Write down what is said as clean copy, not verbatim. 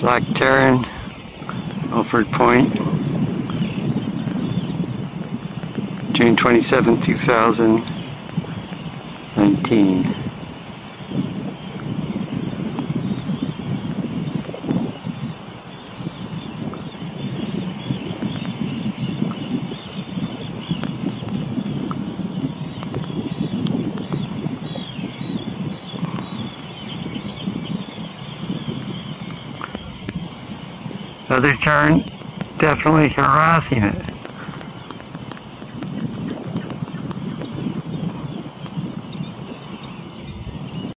Black Tern, Milford Point, June 27, 2019. Other tern definitely harassing it.